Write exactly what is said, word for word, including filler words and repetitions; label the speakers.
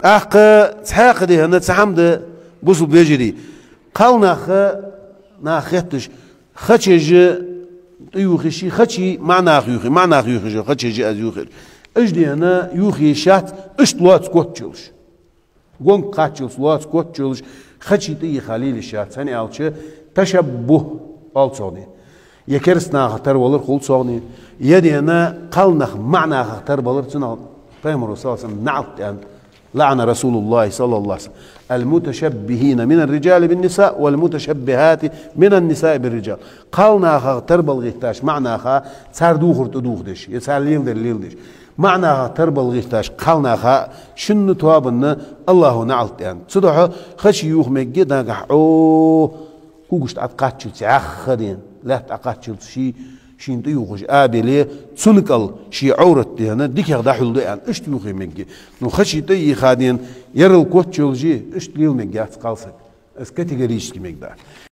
Speaker 1: أخ تحاق ده هنا تحمد بوصل بيجري قالنا أخ ناخيتش خشج يوخشي خشي معنى يوخي معنى يوخي خشج از يوخي اجدي أنا يوخي شات اشتلات كوتشلش قون قاتشلش لات كوتشلش خشي تي خليل الشات ثاني ألش تشبه ألصوني يكرسنا خطر ولر خل صوني يدي أنا قالنا معنى خطر ولر تنا فهم الرسول صلى الله عليه وسلم لعن رسول الله صلى الله عليه وسلم المتشبهين من الرجال بالنساء والمتشبهات من النساء بالرجال قالنا خا تربل غيتاش معنى خا صار دوخر تدوخ دش يصار ليل در ليل دش معنى خا تربل غيتاش قالنا خا شن توابن الله نعلت يعني صدق خش يوخ مجد دا او كوغشت اتقاتش اخرين لا تقاتش شي شين تيوخش آبلي تسنقل شي عورت هنا ديك يخدا حلو ده يعني اشت يوخي مجي نو خشي تي خادين يرل كوتشولجي اشت ليل مجي اتقالسك اس كاتيجوريش كي مجدا